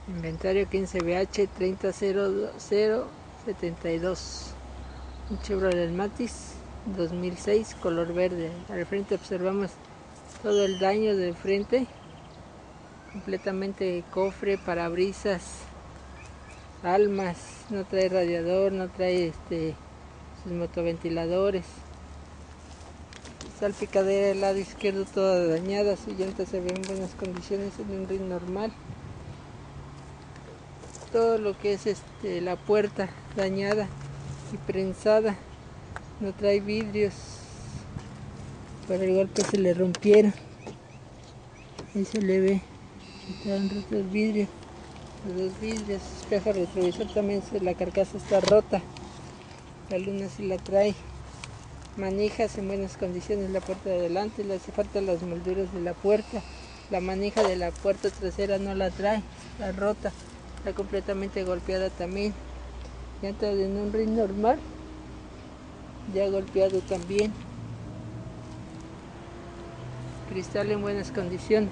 Inventario 15BH 300072. Un Chevrolet Matiz 2006 color verde. Al frente observamos todo el daño del frente, completamente cofre, parabrisas, almas, no trae radiador, no trae sus motoventiladores. Salpicadera del lado izquierdo toda dañada, su llanta se ve en buenas condiciones en un rin normal. Todo lo que es la puerta dañada y prensada, no trae vidrios, por el golpe se le rompieron, ahí se le ve, están rotos el vidrio, los dos vidrios, espejo retrovisor también, la carcasa está rota, la luna sí la trae, manijas en buenas condiciones, la puerta de adelante, le hace falta las molduras de la puerta, la manija de la puerta trasera no la trae, está rota, está completamente golpeada también, llanta en un rin normal, ya golpeado también, cristal en buenas condiciones,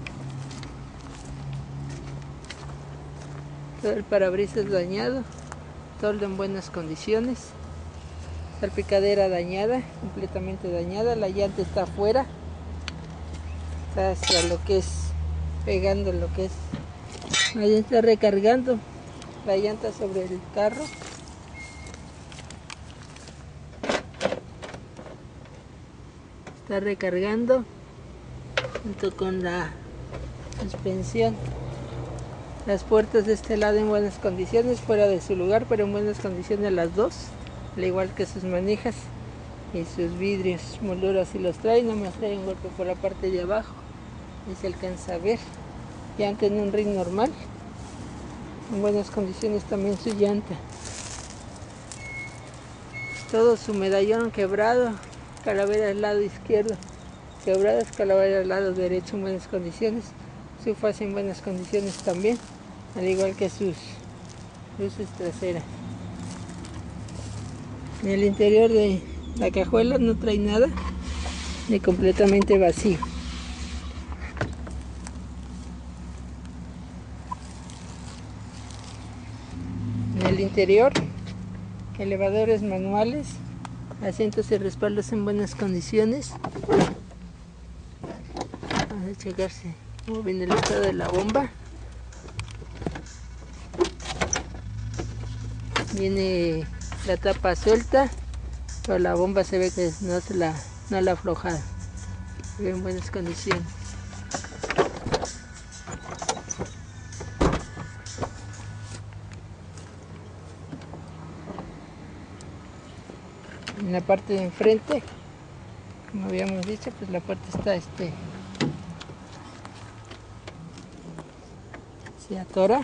todo el parabrisas dañado, toldo en buenas condiciones, salpicadera dañada, completamente dañada, la llanta está afuera, está hacia lo que es, pegando lo que es, ahí está recargando la llanta sobre el carro, está recargando junto con la suspensión. Las puertas de este lado en buenas condiciones, fuera de su lugar, pero en buenas condiciones las dos, al igual que sus manijas y sus vidrios, molduras si los trae, nomás trae un golpe por la parte de abajo, y se alcanza a ver. Llanta en un rin normal, en buenas condiciones también su llanta. Todo su medallón quebrado, calavera del lado izquierdo quebradas, calavera del lado derecho en buenas condiciones, su fase en buenas condiciones también, al igual que sus luces traseras. En el interior de la cajuela no trae nada, ni completamente vacío. En el interior, elevadores manuales, asientos y respaldos en buenas condiciones. Vamos a checarse cómo viene el estado de la bomba. Viene la tapa suelta, pero la bomba se ve que no la ha aflojado. Se ve en buenas condiciones. En la parte de enfrente, como habíamos dicho, pues la puerta está se atora.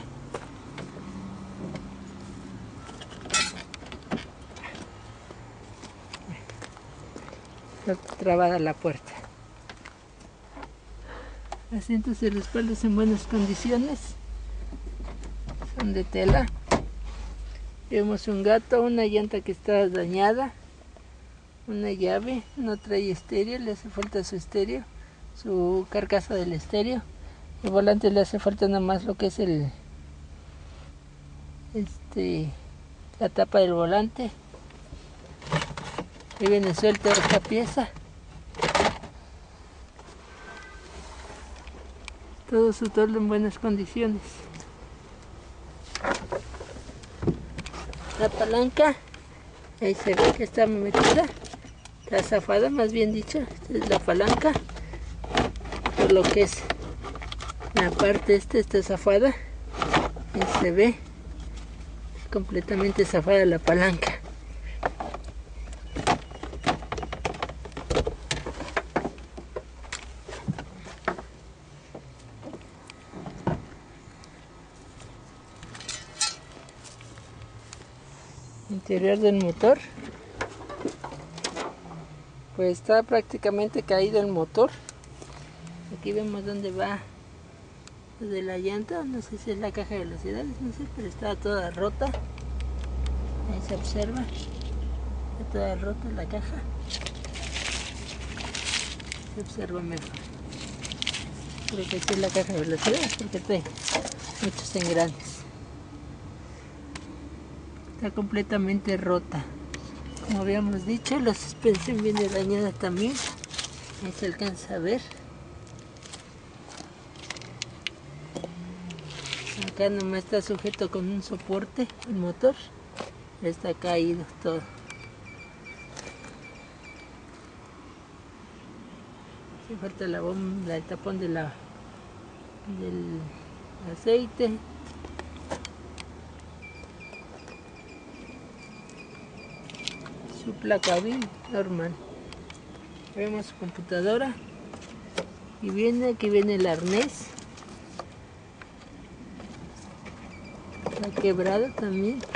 Está trabada la puerta. Asientos y respaldos en buenas condiciones, son de tela. Vemos un gato, una llanta que está dañada, una llave, no trae estéreo, le hace falta su estéreo, su carcasa del estéreo. El volante le hace falta nada más lo que es la tapa del volante. Ahí viene suelta esta pieza. Todo su toldo en buenas condiciones. La palanca, ahí se ve que está metida, está zafada, más bien dicho. Esta es la palanca, por lo que es la parte está zafada, ahí se ve completamente zafada la palanca. Interior del motor, pues está prácticamente caído el motor. Aquí vemos dónde va de la llanta, no sé si es la caja de velocidades, no sé, pero está toda rota. Ahí se observa, está toda rota la caja, se observa mejor. Creo que aquí es la caja de velocidades porque trae muchos engranes. Está completamente rota. Como habíamos dicho, la suspensión viene dañada también. Ahí se alcanza a ver. Acá nomás está sujeto con un soporte el motor. Está caído todo. Se falta la bomba, el tapón del aceite. Su placa bien normal. Vemos su computadora y aquí viene el arnés. Está quebrado también.